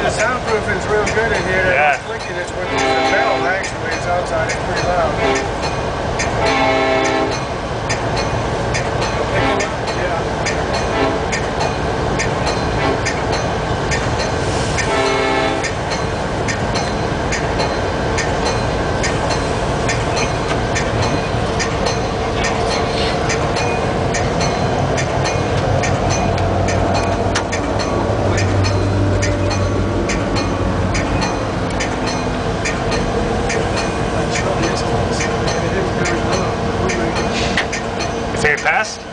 the soundproofing's real good in here. Yeah. Clicking, it's with the bell, actually. It's outside, it's pretty loud. Say it passed?